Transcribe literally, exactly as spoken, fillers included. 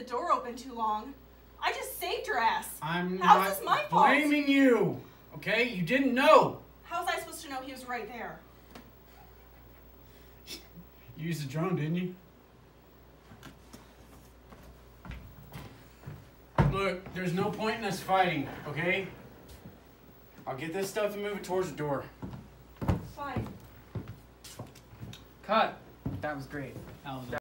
the door open too long. I just saved your ass. I'm How's not this my fault? blaming you, okay? You didn't know. How was I supposed to know he was right there? You used the drone, didn't you? Look, there's no point in us fighting, okay? I'll get this stuff and move it towards the door. Fine. Cut. That was great. That was